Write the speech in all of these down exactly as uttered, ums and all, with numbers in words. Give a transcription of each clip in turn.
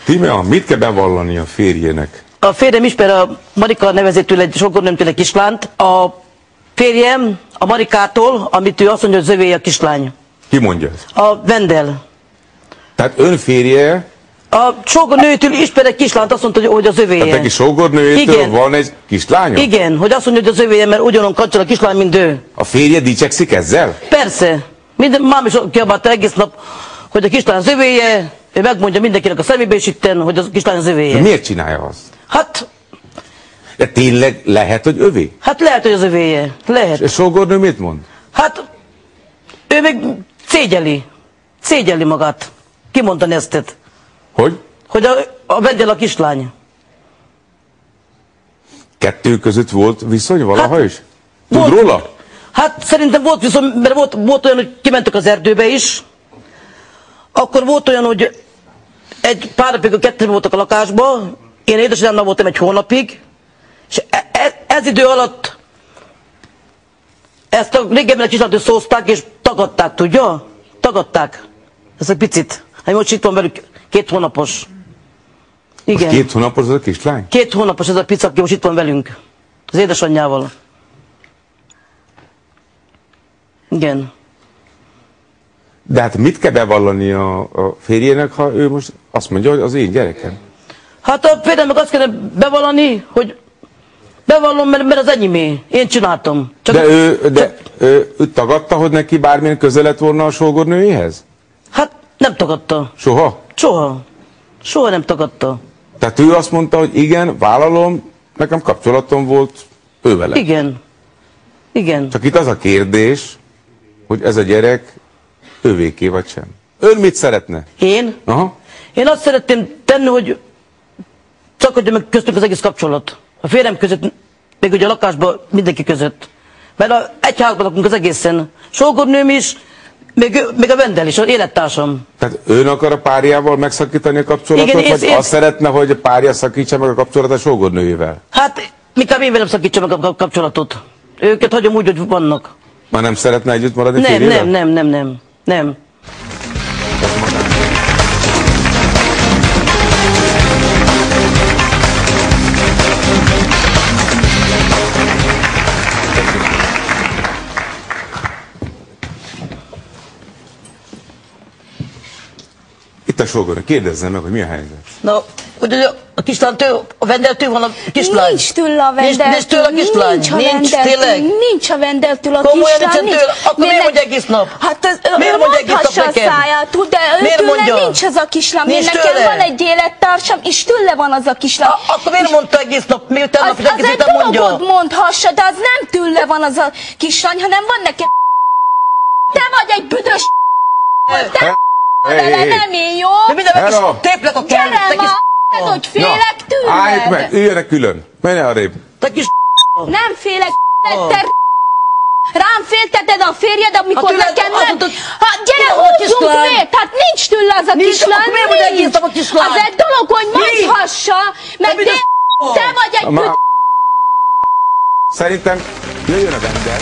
Tímea, mit kell bevallani a férjének? A férjem ismer a Marika nevezetől egy sógornőmtől egy kislányt. A férjem a Marikától, amit ő azt mondja, hogy zövéje a kislány. Ki mondja ezt? A Vendel. Tehát ön férje... A sógornőtől ismer egy kislányt, azt mondta, hogy az övéje. Tehát neki sógornőjétől Igen. van egy kislánya? Igen, hogy azt mondja, hogy az övéje, mert ugyanon kancsal a kislány, mint ő. A férje dicsekszik ezzel? Persze. Minden, mám is kiabálta egész nap, hogy a kislány az övéje, ő megmondja mindenkinek a szemébe is itten, hogy a kislány az övéje. De miért csinálja azt? Hát, De tényleg lehet, hogy övé? hát lehet, hogy az övéje. Lehet. És sógornő mit mond? Hát, ő még szégyeli. Szégyeli magát. Kimondani ezt. Hogy? Hogy a, a Vendel a kislány. Kettő között volt viszony valaha Hát, is? Tud volt. róla? Hát szerintem volt viszont, mert volt, volt olyan, hogy kimentek az erdőbe is. Akkor volt olyan, hogy egy pár napig a ketten voltak a lakásban. Én édesanyámnál voltam egy hónapig. És e, e, ez idő alatt ezt a régebben kislányt szózták és tagadták, tudja? Tagadták. Ez egy picit. Hát most itt van velük két hónapos. Igen. Most két hónapos az a kislány? Két hónapos ez a pica, aki most itt van velünk. Az édesanyjával. Igen. De hát mit kell bevallani a, a férjének, ha ő most azt mondja, hogy az én gyerekem? Hát a férjem meg azt kellene bevallani, hogy bevallom, mert, mert az enyémé. Én csináltam. Csak De, ő, de ő, ő tagadta, hogy neki bármilyen köze lett volna a sógornőjéhez? Hát nem tagadta. Soha? Soha. Soha nem tagadta. Tehát ő azt mondta, hogy igen, vállalom, nekem kapcsolatom volt ő vele. Igen. Igen. Csak itt az a kérdés, hogy ez a gyerek ővéké vagy sem. Ön mit szeretne? Én? Aha. Én azt szeretném tenni, hogy szakadjon meg köztünk az egész kapcsolat. A férjem között, még ugye a lakásban mindenki között. Mert a, egy házban lakunk az egészen. Sógornőm is, még, még a Vendel is, az élettársam. Tehát ön akar a párjával megszakítani a kapcsolatot, Igen, vagy én- én- azt szeretne, hogy a párja szakítsa meg a kapcsolatot a sógornőjével? Hát, mikor én velem szakítsam meg a kapcsolatot. Őket hagyom úgy, hogy vannak. Már nem szeretne együtt maradni Nem, férjével? nem, nem, nem, nem. Nem. Itt a sógornő, kérdezzem meg, hogy mi a helyzet. Na, ugye a kislántő, a Vendeltől van a kislány. Nincs tőle a Nincs- Vendeltől. nincs tőle a kislány? Nincs, a Nincs, Vendeltől. tényleg? Nincs a Vendeltől a Komolyan kislány. nincsen tőle? Akkor miért mondja egész nap? Hát ez, Miért mondja egész nap mondhassa a nekem? száját, tud, de Miért tőle mondja? nincs az a kislány. Nincs Nekem tőle? van egy élettársam, és tőle van az a kislány. A, akkor miért mondta egész nap? Miután Az, nap, hogy az egész egy héten mondja? dolgot mondhassa, de az nem tőle van az a kislány, hanem van nekem. Te vagy egy büdös. Te Hey, vele, hey, hey. nem én, jó? De minden meg is Hello. téplek a Gyere kellőt, te kis ma, hogy félek Álljuk meg, tőled. üljenek külön. Menj arrébb. te kis Nem félek, te rám félteted a férjed, amikor Hát tőled nekem azt nem... mondtad, Hát gyere, hol a húzzunk kislány? vért! Hát nincs tőle az a Nincs, kislány, akkor miért mondja egész nincs! nap a kislány? Az egy dolog, hogy Mi? mondhassa, meg mi te, a te vagy egy Ma- büdös... Szerintem jöjjön a Vendel.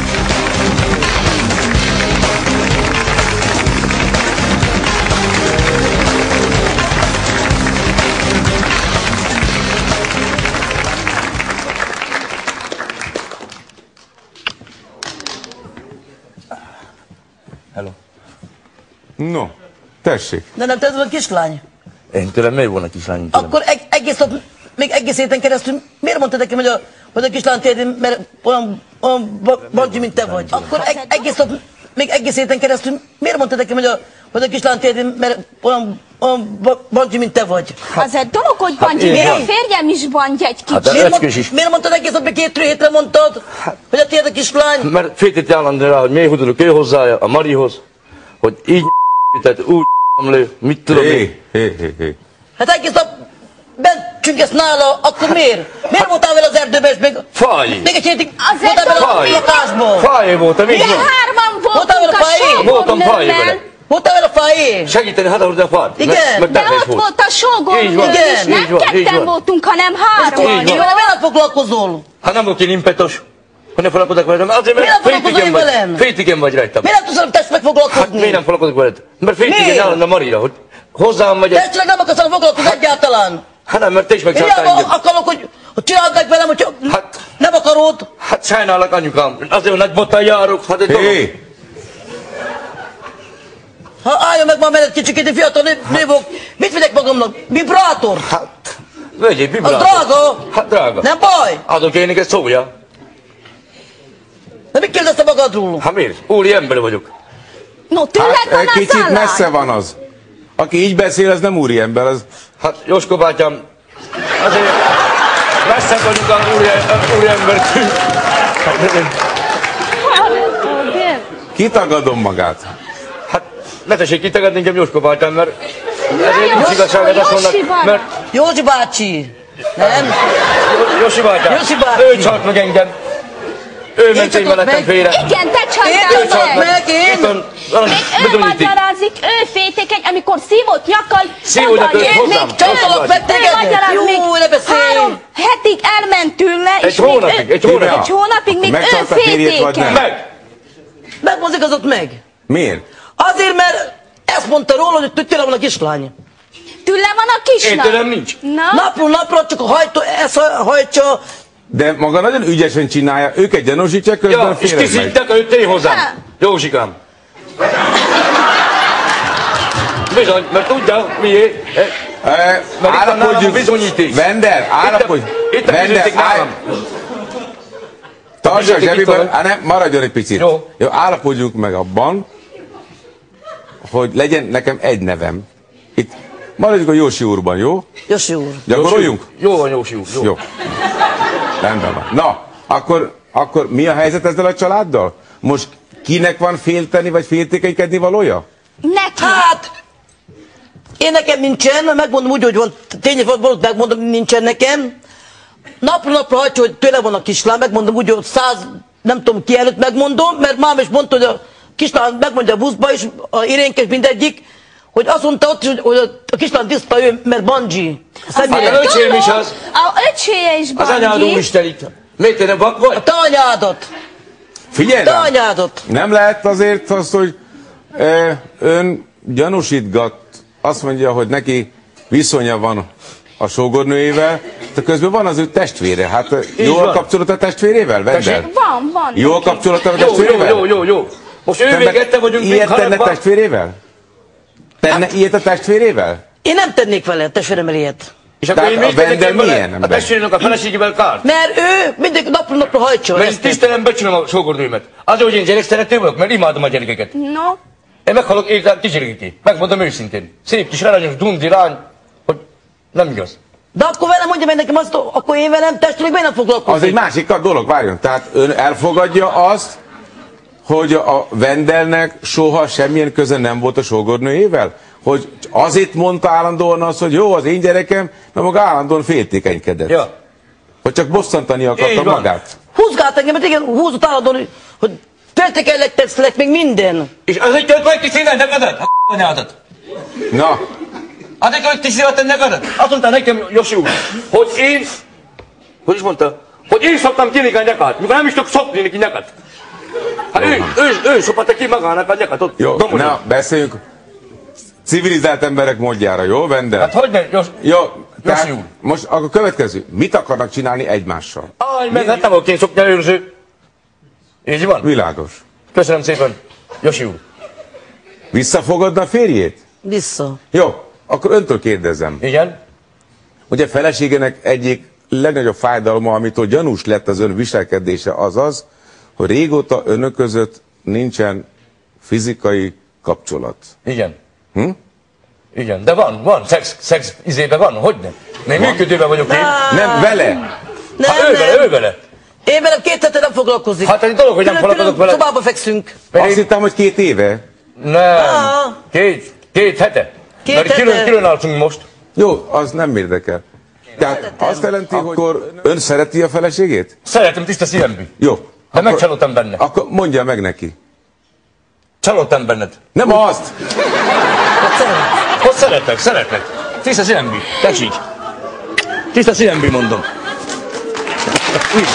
Hello. No, tessék. De nem, te ez a kislány. Én tőlem miért volna kislány? Tőlem? Akkor eg egész nap, még egész héten keresztül, miért mondtad nekem, hogy a, hogy a kislány térdi, mert olyan, olyan ba- bangyi, mint te vagy? Akkor eg egész nap, még egész héten keresztül, miért mondtad nekem, hogy a, hogy a kislány térdi, mert olyan, olyan ba- bangyi, mint te vagy? Az egy dolog, hogy Hát bandji, így még a van. férjem is bandj egy Hát kicsit. de- Miért, Öcskés mond, is. miért mondtad egész nap, még két hétre mondtad, hogy a tiéd a kislány? Mert féltét állandóan rá, hogy miért húzolok ő hozzája, a Marihoz, hogy így tehát úgy lő, mit tudom én. Hé, hé, hé, hé. Hát egész nap bent csüngesz nála, akkor miért? Miért voltál vele az erdőben, és még, Faj! még egy hétig Az voltál egy vele a faj. lakásból? Faj voltam, így Mi van. hárman Voltál voltunk vele a fájé? Voltam fájé sógornőmmel. vele. Voltál vele a fájé? Segíteni hát ahogy a fát. Igen. Meg De terhés ott volt. volt a sógornő Így van, is, igen, nem így van, így ketten van. voltunk, hanem hárman. Így van. Vele miért foglalkozol? Hát nem volt én impetos. Hogy ne foglalkozok velem? Azért, Miért nem mert foglalkozol fétigen vagy. velem? Fétigen vagy rajtam. Miért nem tudsz tesz Hát megfoglalkozni? miért nem foglalkozok veled? Mert fétigen Miért? állandóan a Marira, hogy hozzám vagy egy... Testileg nem akarsz foglalkozni egyáltalán. Hát nem, mert te is megcsináltál engem. Akarok, hogy, hogy csináld meg velem, hogy hát, nem akarod. Hát sajnálok, anyukám. Azért, hogy nagy bottal járok. Hát egy dolog. Hé! Ha álljon meg már menet kicsikét, egy fiatal nő vagyok. Mit vegyek magamnak? Vibrátor? Hát, vegyél vibrátor. Az drága? Hát drága. Nem baj. Adok én neked szója. De mit kérdezte magadról? Hát miért? Úri ember vagyok. No, tényleg Hát van kicsit az messze van az. Aki így beszél, az nem úriember, az... Hát Jóska bátyám, azért messze vagyunk a úri, úri embertől. Kitagadom magát. Hát ne tessék kitagadni engem Jóska bátyám, mert ezért nincs igazságod azt mondnak, mert... Józsi bácsi. Nem? Jósi bátyám, Jósi bácsi. ő csalt meg engem. Ő ment én mellettem félre. Igen, te Én csaltál csalt meg. meg, én. Még ő magyarázik, ő féltékeny, amikor szívott nyakkal. Szívó nyakkal hozzám. Még csaltalak meg Ő téged. magyaráz Jó, még ne beszélj. három hetig elment tőle, Egy és még hónapig, ő- egy hónapig. Egy hónapig még ő Megcsalta férjét, vagy féltékeny. nem? Meg! Megmozgatozott meg. Miért? Azért, mert ezt mondta róla, hogy tőle van a kislány. Tőle van a Én kislány. tőlem nincs. Na? Napról napra csak a hajtó, ezt hajtsa. De maga nagyon ügyesen csinálja. Őket gyanúsítja, közben Ja, és félred meg. tisztítek előtt én hozzám. Józsikám. Bizony, mert tudja, miért? E, Mert itt van nálam a bizonyíték. Vender, állapodj. Itt a bizonyíték nálam. Tartsa a bizonyíték itt zsebében, van. á, nem, maradjon egy picit. Jó. Jó, állapodjunk meg abban, hogy legyen nekem egy nevem. Itt maradjunk a Jósi úrban, jó? Jósi úr. Gyakoroljunk? Jó van, Jósi úr. Jó. Jó. Rendben van. Na, akkor, akkor mi a helyzet ezzel a családdal? Most kinek van félteni vagy féltékenykedni valója? Neki. Hát, én nekem nincsen, megmondom úgy, hogy van, tényleg valót megmondom, nincsen nekem. Napról napra hagyja, hogy tőle van a kislány, megmondom úgy, hogy száz, nem tudom ki előtt megmondom, mert mám is mondta, hogy a kislány megmondja a buszba is, a Irénkes mindegyik, hogy azt mondta ott, hogy, hogy a kislány tiszta ő, mert bungee. Hát a öcsém is az. A öcséje is Az anyád bungee. úristen itt. Miért te nem vak vagy? A te anyádat, Figyelj te rám! anyádat. Nem lehet azért azt, hogy e, ön gyanúsítgat, azt mondja, hogy neki viszonya van a sógornőjével, de közben van az ő testvére. Hát jó a van. kapcsolat a testvérével, Vendel? Tessék? Van, van. Jó a neki. kapcsolat a Jó, jó, testvérével? jó, jó, jó. Most ő még ette vagyunk, még ilyet tenne harakban. testvérével? Tenne ilyet a testvérével? Én nem tennék vele, testvéremmel ilyet. És akkor Tehát én a még tegyek Vendel én vele milyen a ember? testvérének a feleségével kárt? Mert ő mindig napról napra hajtsa. Mert ezt. tisztelem, becsülöm a sógornőmet. Azért, hogy én gyerekszerető vagyok, mert imádom a gyerekeket. No. Én meghalok értem kicsiréki. Megmondom őszintén. Szép kis aranyos dundi lány, hogy nem igaz. De akkor velem mondja meg nekem azt, akkor én velem testvérig miért nem foglalkozik? Az egy másik dolog, várjon. Tehát ön elfogadja azt, hogy a Vendelnek soha semmilyen köze nem volt a sógornőjével? Hogy azért mondta állandóan azt, hogy jó, az én gyerekem, mert maga állandóan féltékenykedett. Ja. Hogy csak bosszantani akarta Így van. magát. Húzgált engem, mert igen, húzott állandóan, hogy- hogy feltékelek, teszlek, még minden. És azért jött meg tisztélni negadat? A anyádat. Na, Azért jött tisztélni negadat? Azt mondta nekem Josi úr, hogy én, hogy is mondta, hogy én szoktam kinézni a nyakát, mikor nem is tudok szopni neki nyakat. Hát ő, ő, ő szopatta ki magának a nyakat ott. jó, domoson. na, beszéljünk civilizált emberek módjára, jó, Vendel? Hát hogy ne, Jos, Jó, tehát Josi úr. most akkor következő. Mit akarnak csinálni egymással? Állj meg, hát nem vagyok én szoknyelőrző. Így van? Világos. Köszönöm szépen, Josi úr. Visszafogadna a férjét? Vissza. Jó, akkor öntől kérdezem. Igen? Ugye feleségének egyik legnagyobb fájdalma, amitől gyanús lett az ön viselkedése, az az, hogy régóta önök között nincsen fizikai kapcsolat. Igen. Hm? Igen, de van, van, szex, szex izébe van, hogy nem? Még működőben vagyok én. Nem, vele! Nem, Hát ő vele, nem. ő vele. Én velem két hete nem foglalkozik. Hát egy dolog, hogy nem Külön- foglalkozok külön vele. Szobába fekszünk. Azt Pedig, hittem, hogy két éve. nem, Ah. két, két hete. Két Mert hete. külön, külön álltunk most. Jó, az nem érdekel. Tehát azt jelenti, hogy akkor ön szereti a feleségét? Szeretem tiszta szívemből. Jó. De megcsalódtam benne. Akkor mondja meg neki. Csalódtam benned. Nem azt! Hogy szeretlek, szeretlek. Tiszta szívemből. Tessék. Tiszta szívemből mondom. Úgy.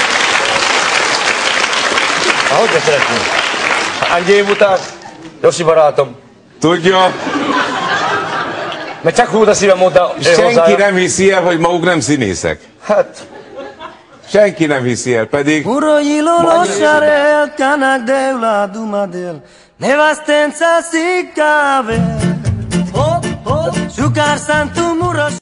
Ahogy ne szeretném. Annyi év után, Josi barátom, Tudja, Mert csak húd a szívem mondta Senki nem hiszi el, hogy maguk nem színészek. Hát... Senki nem hiszi el, pedig... Uroyilo losarel, kanak deula dumadel, nevastenca si cave. Sukar santu muros.